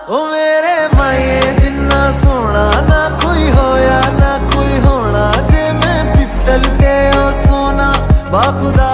ओ मेरे माए जिन्ना सोना ना कोई होया ना कोई होना, जे मैं पित्तल ते ओ सोना बाखुदा।